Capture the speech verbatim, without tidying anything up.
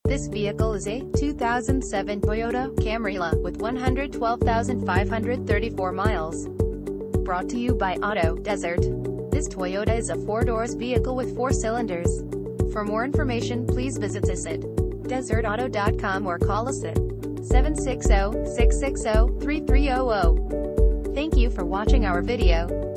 This vehicle is a two thousand seven Toyota Camry with one hundred twelve thousand five hundred thirty-four miles. Brought to you by Auto Desert. This Toyota is a four-doors vehicle with four cylinders. For more information, please visit us at desert auto dot com or call us at seven six zero, six six zero, three three zero zero. Thank you for watching our video.